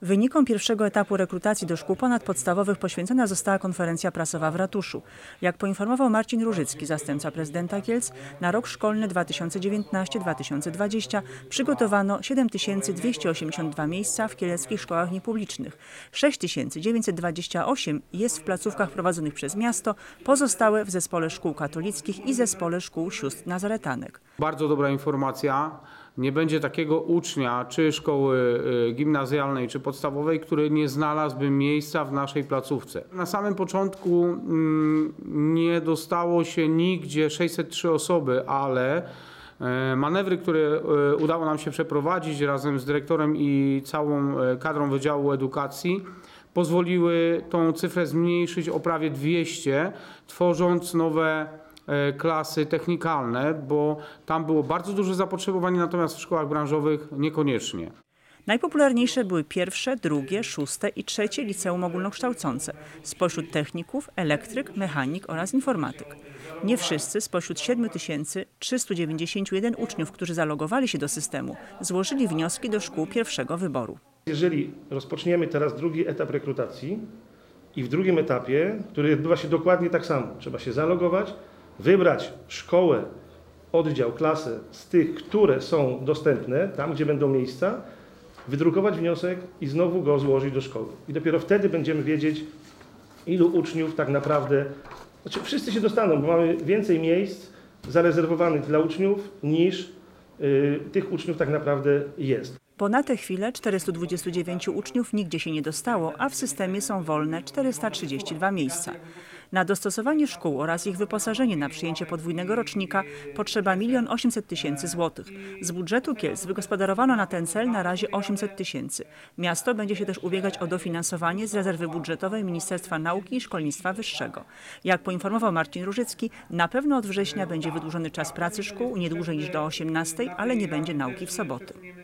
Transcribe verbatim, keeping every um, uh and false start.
Wynikom pierwszego etapu rekrutacji do szkół ponadpodstawowych poświęcona została konferencja prasowa w ratuszu. Jak poinformował Marcin Różycki, zastępca prezydenta Kielc, na rok szkolny dwa tysiące dziewiętnasty dwa tysiące dwudziesty przygotowano siedem tysięcy dwieście osiemdziesiąt dwa miejsca w kieleckich szkołach niepublicznych. sześć tysięcy dziewięćset dwadzieścia osiem jest w placówkach prowadzonych przez miasto, pozostałe w zespole szkół katolickich i zespole szkół sióstr nazaretanek. Bardzo dobra informacja. Nie będzie takiego ucznia, czy szkoły gimnazjalnej, czy podstawowej, który nie znalazłby miejsca w naszej placówce. Na samym początku mm, nie dostało się nigdzie sześćset trzy osoby, ale manewry, które udało nam się przeprowadzić razem z dyrektorem i całą kadrą Wydziału Edukacji, pozwoliły tą cyfrę zmniejszyć o prawie dwieście, tworząc nowe klasy technikalne, bo tam było bardzo duże zapotrzebowanie, natomiast w szkołach branżowych niekoniecznie. Najpopularniejsze były pierwsze, drugie, szóste i trzecie liceum ogólnokształcące. Spośród techników elektryk, mechanik oraz informatyk. Nie wszyscy spośród siedem tysięcy trzystu dziewięćdziesięciu jeden uczniów, którzy zalogowali się do systemu, złożyli wnioski do szkół pierwszego wyboru. Jeżeli rozpoczniemy teraz drugi etap rekrutacji i w drugim etapie, który odbywa się dokładnie tak samo, trzeba się zalogować, wybrać szkołę, oddział, klasę z tych, które są dostępne, tam gdzie będą miejsca, wydrukować wniosek i znowu go złożyć do szkoły. I dopiero wtedy będziemy wiedzieć, ilu uczniów tak naprawdę, znaczy wszyscy się dostaną, bo mamy więcej miejsc zarezerwowanych dla uczniów niż yy, tych uczniów tak naprawdę jest. Bo na tę chwilę czterystu dwudziestu dziewięciu uczniów nigdzie się nie dostało, a w systemie są wolne czterysta trzydzieści dwa miejsca. Na dostosowanie szkół oraz ich wyposażenie na przyjęcie podwójnego rocznika potrzeba milion osiemset tysięcy złotych. Z budżetu Kielc wygospodarowano na ten cel na razie osiemset tysięcy. Miasto będzie się też ubiegać o dofinansowanie z rezerwy budżetowej Ministerstwa Nauki i Szkolnictwa Wyższego. Jak poinformował Marcin Różycki, na pewno od września będzie wydłużony czas pracy szkół nie dłużej niż do osiemnastej, ale nie będzie nauki w soboty.